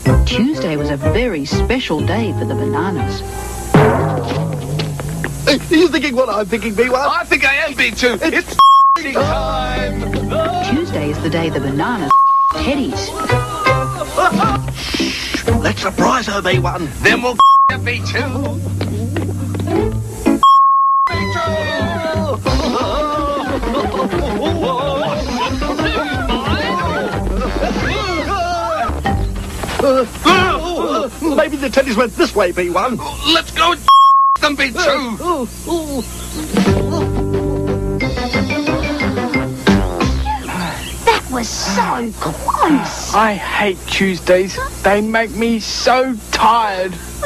Tuesday was a very special day for the bananas. Are you thinking what I'm thinking, B1? I think I am, B2. It's time. Tuesday is the day the bananas teddies. Let's surprise her, B1. Then we'll B2. Maybe the teddies went this way, B1. Let's go them, B2. That was so close. I hate Tuesdays. They make me so tired.